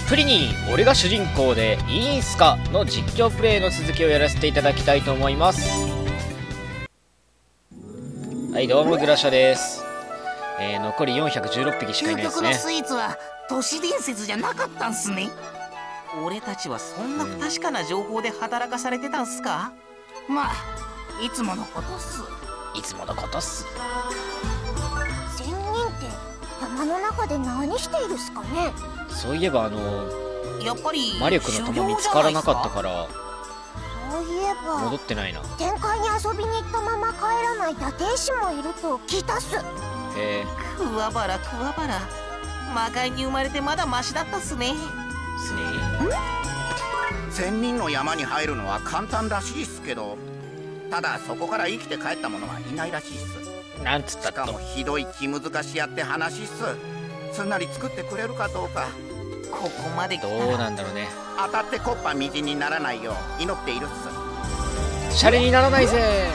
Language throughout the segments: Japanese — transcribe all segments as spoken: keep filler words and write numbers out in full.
プリニー俺が主人公でいいんすかの実況プレイの続きをやらせていただきたいと思います。はいどうもグラシャです。えー、残りよんひゃくじゅうろっぴきしかいないですね。 究極のスイーツは都市伝説じゃなかったんすね。 俺たちはそんな不確かな情報で働かされてたんすか？ まあいつものことっす。 いつものことっす。 仙人って山の中で何しているっすかね。 そういえばあのやっぱり魔力の玉見つからなかったからそういえば戻ってないな。 天界に遊びに行ったまま帰らない堕天使もいると聞いたっす。 へえ。 桑原桑原魔界に生まれてまだマシだったっすね。 すね仙人の山に入るのは簡単らしいっすけど、ただそこから生きて帰った者はいないらしいっす。 なんつったしかもひどい気難しやって話っす。すんなり作ってくれるかどうか。 ここまで来たどうらなんだろうね。 当たってコッパみじんにならないよう祈っているっす。 シャレにならないぜ。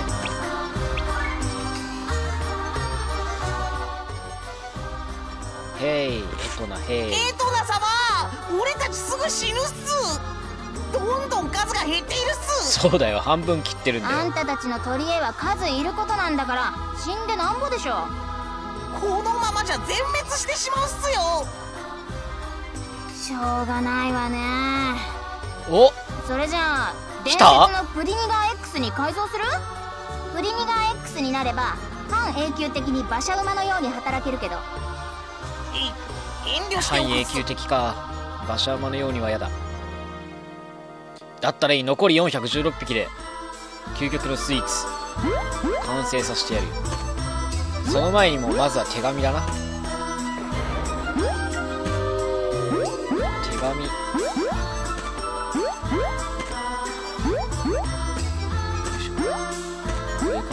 へいエトナヘイ。 エトナ様俺たちすぐ死ぬっす。どんどん数が減っているっす。 そうだよ半分切ってるんだよ。 あんたたちの取り柄は数いることなんだから死んでなんぼでしょ。 このままじゃ全滅してしまうっすよ。 しょうがないわね。 おそれじゃあ伝説来たのプリニガー X に改造する？プリニガー X になれば半永久的に馬車馬のように働けるけど。 い遠慮してお半永くっす。 久的か。馬車馬のようにはやだ。だったらいい。残りよんひゃくじゅうろっぴきで究極のスイーツ完成させてやるよ。その前にもまずは手紙だな。手紙よいしょ。これか。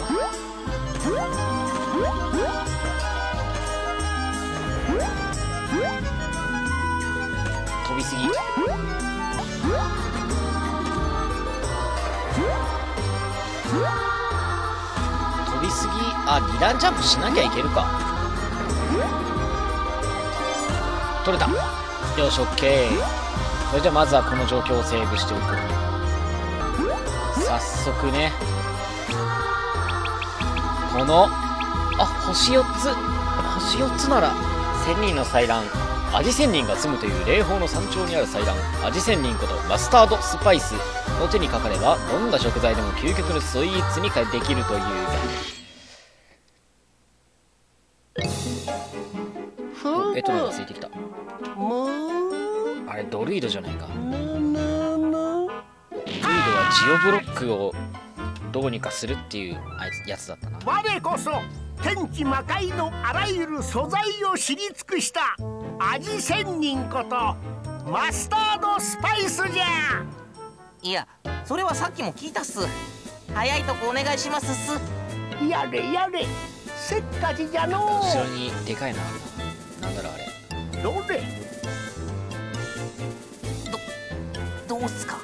飛びすぎ。飛びすぎ。あ、二段ジャンプしなきゃいけるか。取れた。よし OK。 それじゃあまずはこの状況をセーブしておこう。早速ねこのあ星よっつ星よっつなら仙人の祭壇味仙人が住むという霊峰の山頂にある祭壇味仙人ことマスタードスパイスの手にかかればどんな食材でも究極のスイーツにできるという。エトナがついてきた。あれドルイドじゃないか。ドルイドはジオブロックをどうにかするっていうやつだったな。 我こそ天地魔界のあらゆる素材を知り尽くした味仙人ことマスタードスパイスじゃ。 いやそれはさっきも聞いたっす。早いとこお願いしますっす。 やれやれせっかちじゃのう。 後ろにでかいのあるな。なんだろうあれ。 どれどうっすか。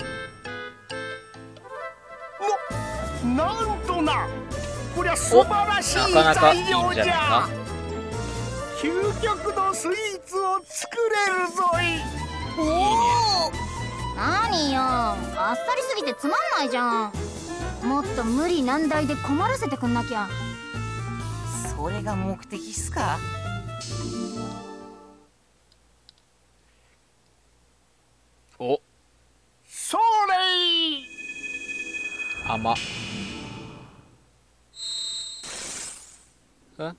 な、なんとなこりゃ素晴らしいなかなかいい材料じんじゃないゃ。 か。 究極のスイーツを作れるぞい。 おお何よあっさりすぎてつまんないじゃん。もっと無理難題で困らせてくんなきゃ。 それが目的っすか。 おそれい甘っ。ん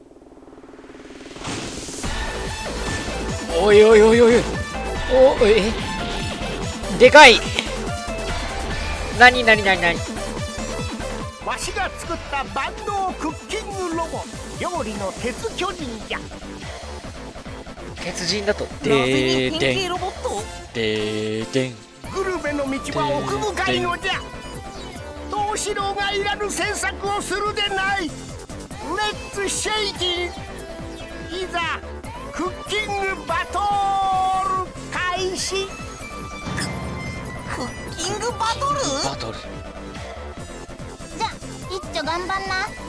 おいおいおいおいおいおえでかい。なになになになに。 わしが作った万能クッキングロボ料理の鉄巨人じゃ。 鉄人だとなぜでーに変形でんロボット。 でーでん。 グルメの道は奥深いのじゃ。どうしろがいらぬ詮索をするでない。レッツシェイキン。いざクッキングバトル開始。 クッキングバトル。 バトル。 じゃあ一丁頑張んな。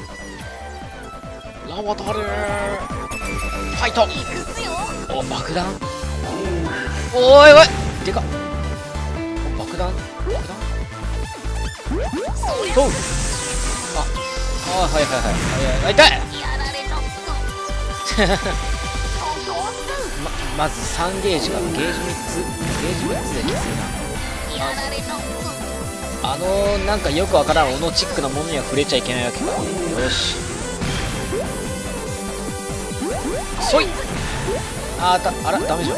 ラボトルファイト。 行くっすよ。 お爆弾。 おいおいでかっ。爆弾爆弾とう。ああはいはいはいはいはい痛いま, まずさんゲージからゲージみっつゲージみっつできついな。あのー、なんかよくわからんオノチックなものには触れちゃいけないわけか。よしそいあーたあらダメじゃん。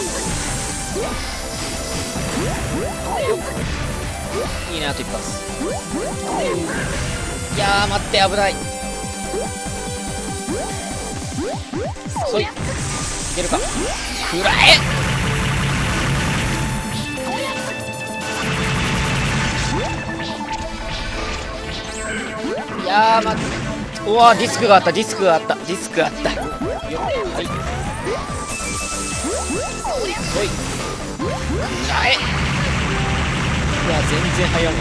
いいねあと一発。いやー待って危ない。そいいけるか。食らえ。いやー待って。うわーディスクがあったディスクがあったディスクがあったよ。はいそい食らえ。いや全然早め。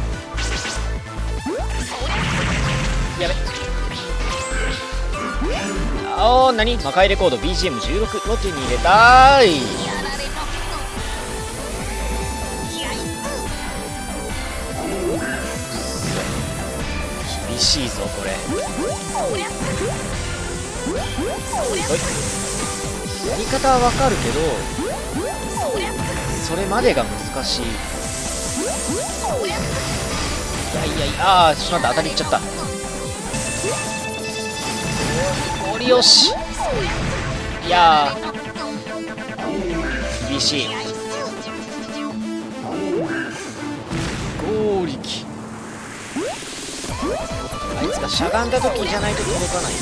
やべおー何魔界レコード ビージーエムじゅうろく を手に入れたーい。厳しいぞこれ。やり方はわかるけどそれまでが難しい。いやいやいやあーしまった当たりいっちゃった。ゴリ押し。いやー厳しい。ゴーリキあいつがしゃがんだ時じゃないと届かない。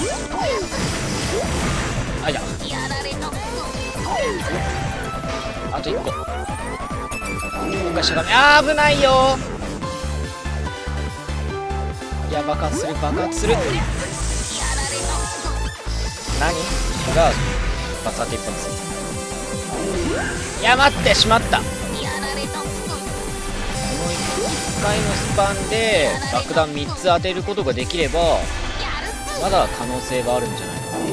あいやあといっこもう一回しゃがめ。あー危ないよ。いや爆発する爆発する。何違う爆発一発。いや待ってしまった。このいっかいのスパンで爆弾みっつ当てることができればまだ可能性はあるんじゃないかな。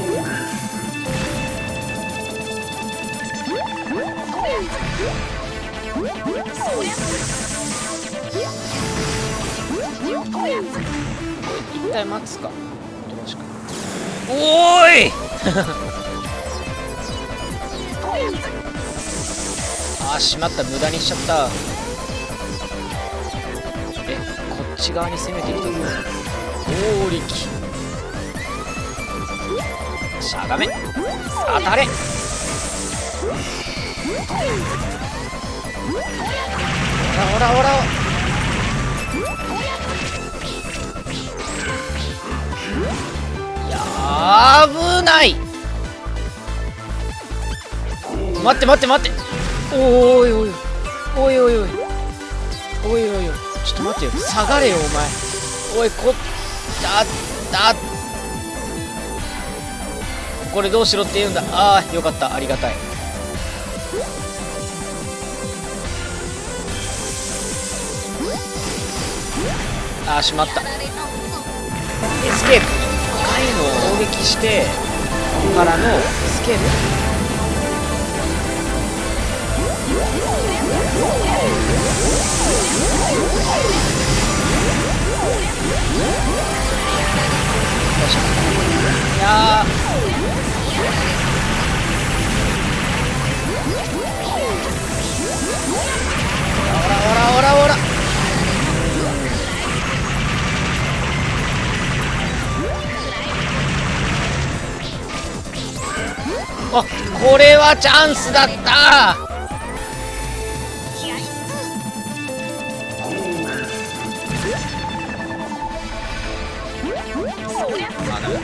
一体待つかおとなしく。おーいあーしまった無駄にしちゃった。えこっち側に攻めてきたぞ。おーりきしゃがめ当たれ。ほらほらほらいや危ない。待って待って待って。おーいおいおいおいおいおいおいおいちょっと待ってよ下がれよお前。おいこだだこれどうしろって言うんだ。ああよかったありがたい。あーしまった。エスケープ深いのを攻撃してからのエスケープ。いやーほらほらほらほらあこれはチャンスだった。まだ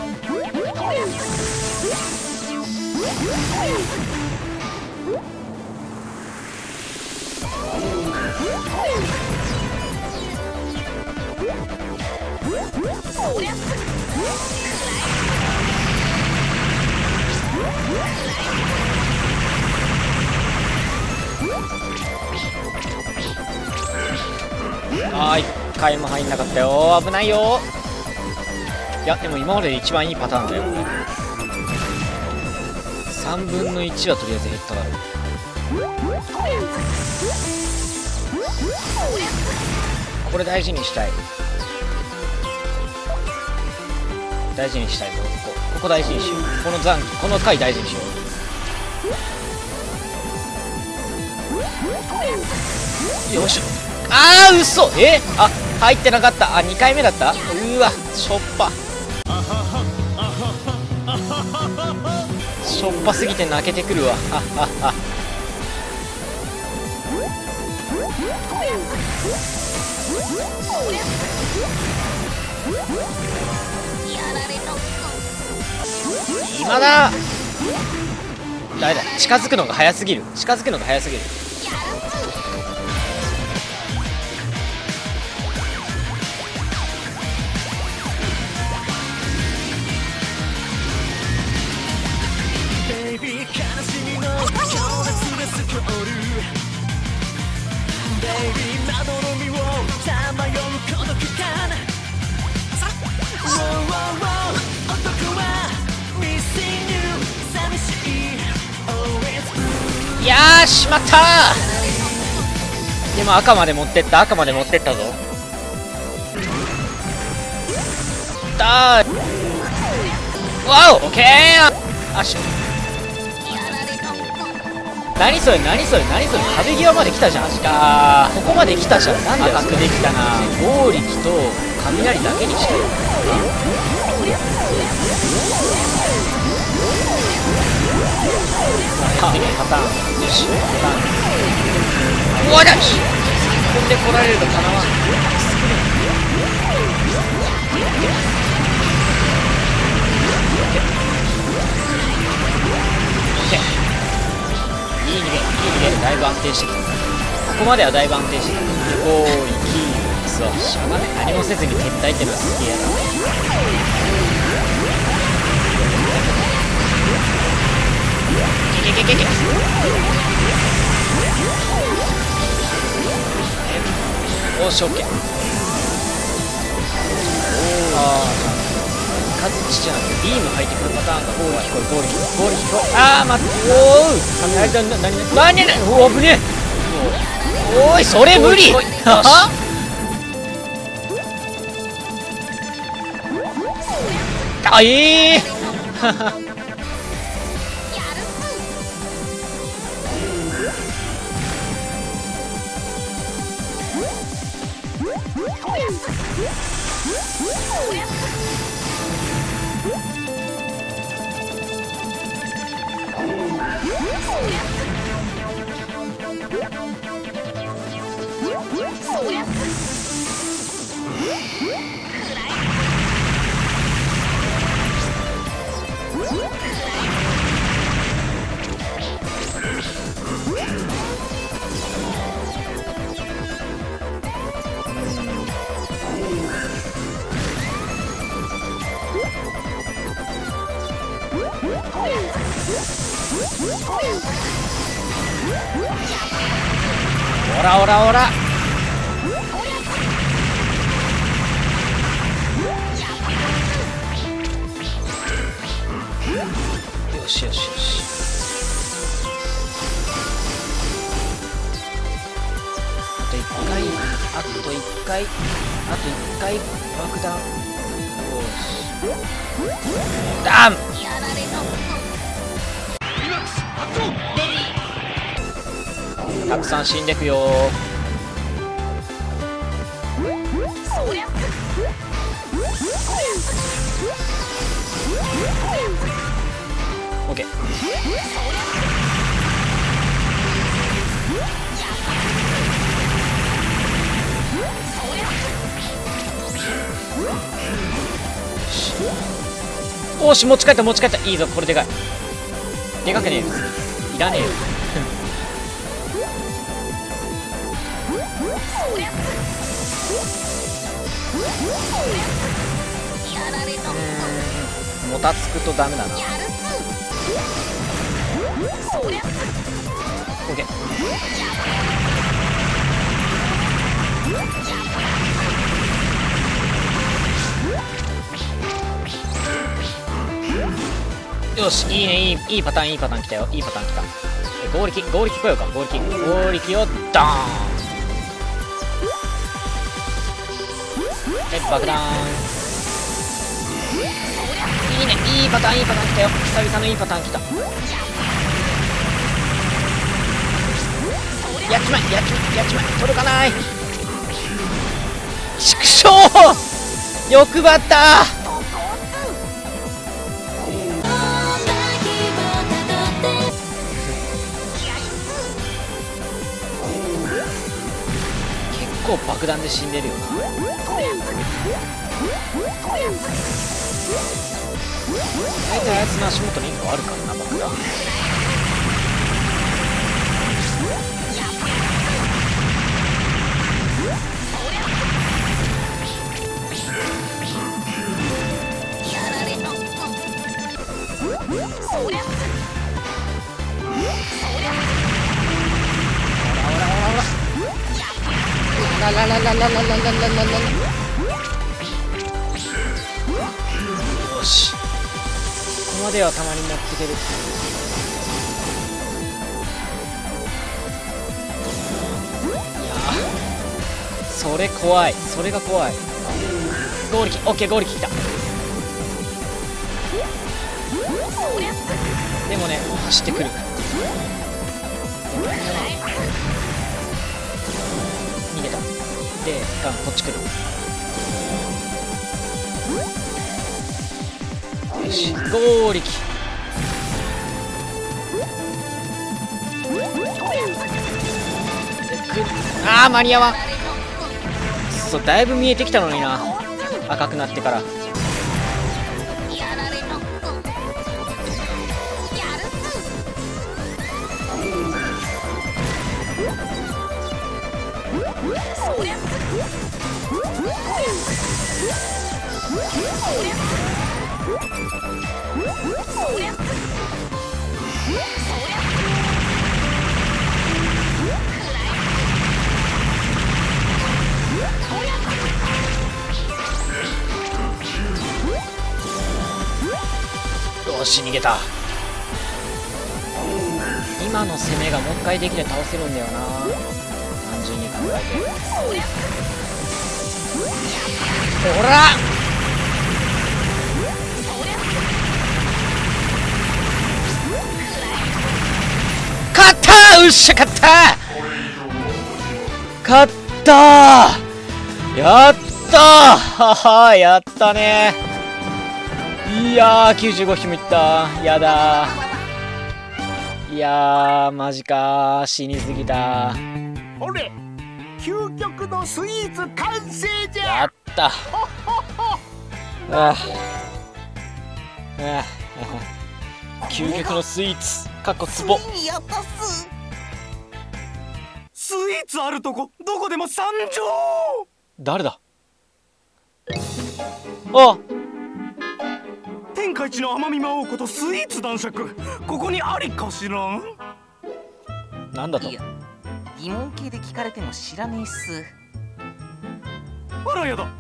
あーいっかいも入んなかったよ。危ないよ。いやでも今までで一番いいパターンだよこれ。 さんぶんのいちはとりあえず減っただろう。これ大事にしたい、大事にしたい。ここここ大事にしよう。この残機、この回大事にしよう。よいしょ。あー嘘、えあ入ってなかった。あにかいめだった。うわしょっぱ、しょっぱすぎて泣けてくるわ。はっはっは。今だ。誰だ、近づくのが早すぎる、近づくのが早すぎる。いやーしまったー。でも赤まで持ってった、赤まで持ってったぞ。だーわおオッケー。あし何それ何それ何それ、壁際まで来たじゃん。あーここまで来たじゃん。なんで赤くできたな。剛力と雷だけにしてる。パターンよし、パターンうわだし突っ込んでこられるとかなわん。いい逃げいい逃げ、だいぶ安定してきた。ここまではだいぶ安定してきた。剛力そうしゃがめ何もせずに撤退っていうのはすげえやだ。けけけけおーしオッケー。ああ数ちっちゃなくてビーム入ってくるパターンがゴール聞こえゴール聞こえゴール聞こえ。ああ待っておおななななななおお危ねえ。おいそれ無理。はああええーオラオラオラよしよしよし。あといっかいあといっかいあといっかい爆弾。よしダンたくさん死んでくよー。オッケー。おし持ち帰った持ち帰った。いいぞこれでかい。でかくねえよいらねえよ。うんもたつくとダメだな。オッケー。よよし、いいね、いいいいパターン、いいパターン来たよ。いいパターン来た。え合力合力来ようか。合力合力をドーン。え爆弾。いいね、いいパターン、いいパターン来たよ。久々のいいパターン来た。やっちまえ、やっちまえ、やっちまえ、届かない。畜生、欲張った。結構爆弾で死んでるよな。大体あいつの足元にいっこあるからな、爆弾。ララララララララララララ。よし、ここまではたまに持ってける。いやー、それ怖い、それが怖い。ゴールキ、オッケー、ゴールキ来た。でもね、走ってくる。逃げた。で、ガンこっち来る。よし、合力。あー、間に合わん。そう、だいぶ見えてきたのにな、赤くなってから。よし、逃げた。今の攻めがもう一回できて倒せるんだよな、単純に考えて。ほら、勝ったー。うっしゃ、勝ったー、勝ったー、やったー、はは、やったねー。いやー、きゅうじゅうごひきもいったー。やだー。いやー、マジかー、死にすぎたー。 ほれ、究極のスイーツ完成じゃ。 やったああ、究極のスイーツかっこツボ。 ついにやったっす。 スイーツあるとこどこでも参上。 誰だ。あ、 天下一の甘み魔王ことスイーツ男爵、ここにありかしら。 なんだと。 いや、疑問系で聞かれても知らねえっす。 あらやだ。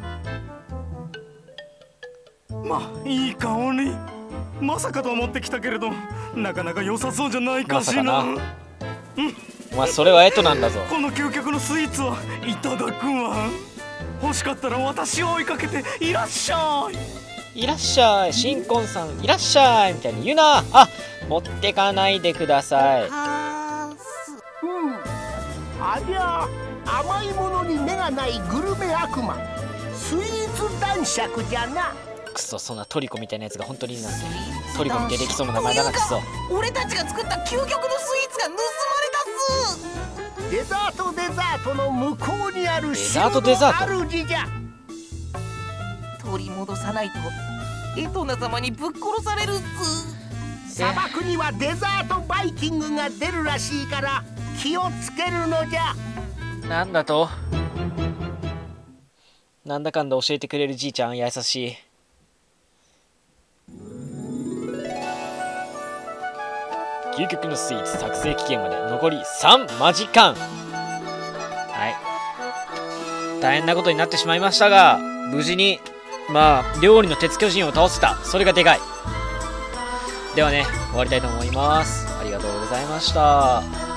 まあいい香り。まさかと思ってきたけれど、なかなか良さそうじゃないかしら。 まさかな。 うん、 お前それはエトなんだぞ。 この究極のスイーツはいただくわ。欲しかったら私を追いかけていらっしゃい。 いらっしゃい、新婚さんいらっしゃいみたいに言うな。あ、持ってかないでください。 はーす。 うん、ありゃ甘いものに目がないグルメ悪魔、スイーツ男爵じゃな。 くそ、そんなトリコみたいなやつが本当にいるなんて。トリコに出てきそうな名前だな、くそ。 俺たちが作った究極のスイーツが盗まれたっす。 デザートデザートの向こうにあるデザートデザート。 主じゃ。 取り戻さないとエトナ様にぶっ殺されるっす。 砂漠にはデザートバイキングが出るらしいから気をつけるのじゃ。 なんだと。なんだかんだ教えてくれるじいちゃん優しい。究極のスイーツ作成期限まで残りさんマジ間。はい、大変なことになってしまいましたが、無事にまあ料理の鉄巨人を倒せた。それがでかい。 ではね、終わりたいと思います。ありがとうございました。